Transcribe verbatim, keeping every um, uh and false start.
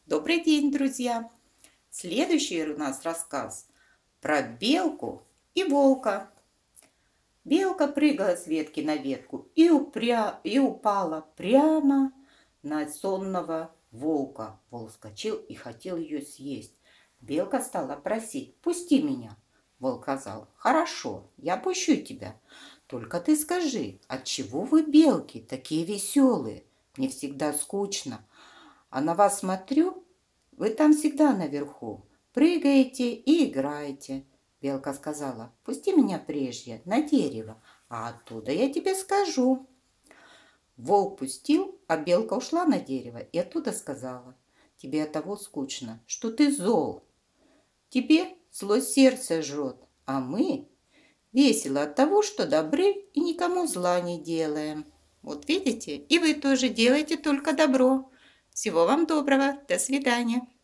Добрый день, друзья! Следующий у нас рассказ про белку и волка. Белка прыгала с ветки на ветку и, упря... и упала прямо на сонного волка. Волк вскочил и хотел ее съесть. Белка стала просить: «Пусти меня». Волк сказал: «Хорошо, я пущу тебя. Только ты скажи, отчего вы, белки, такие веселые? Мне всегда скучно. А на вас смотрю, вы там всегда наверху, прыгаете и играете». Белка сказала: «Пусти меня прежде на дерево, а оттуда я тебе скажу». Волк пустил, а белка ушла на дерево и оттуда сказала: «Тебе от того скучно, что ты зол. Тебе зло сердце жжет, а мы весело от того, что добры и никому зла не делаем». Вот видите, и вы тоже делаете только добро. Всего вам доброго. До свидания.